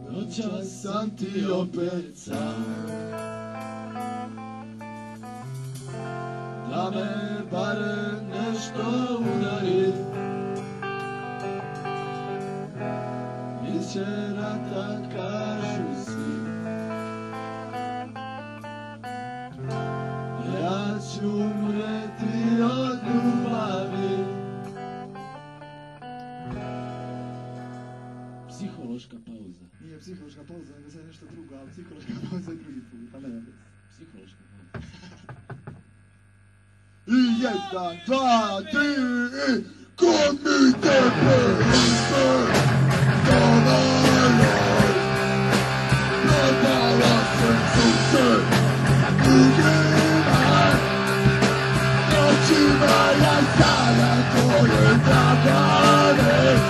Noćas sam ti opet sam, da me barem nešto udari. Biće rata, kažu svi, ja ću umreti od ljubavi. Psihološka pauza. Nije psihološka pauza, nego sad nešto drugo, ali psihološka pauza je drugi put, pa ne. Psihološka pauza. I jedan, dva, tri, i kod mi tebe ispred, dovolj, propala sam sunce, drugima, noćima ja sada tvoje zabave,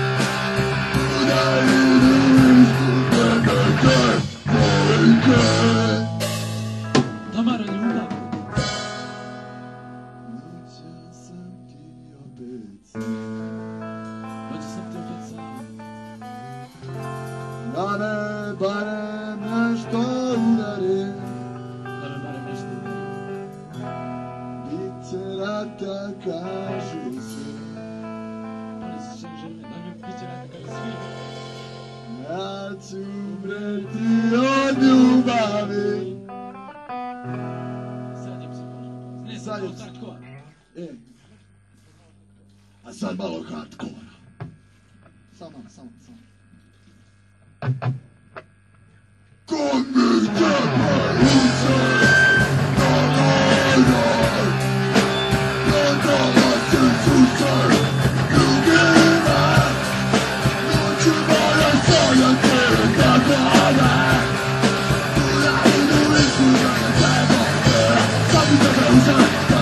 udari izgubene te, mojke. Tamara, ljubav. Noćas sam ti opet sam, Noćas sam ti opet sam, da me barem nešto udari. da me barem nešto udari. Biće rata, kažu svi, Pali se čem žene, da mi biće rata kada svi. ja ću umreti od ljubavi. Sad je psihološka pauza. Ne, Sad sad je je hardcore. A sad malo hardcore. Samo. Kod mi tebe uzem, dovolj, prodala se susret drugima, noćima ja sada te zabave, udari izgubene te, mojke. Sad mi tebe uzem,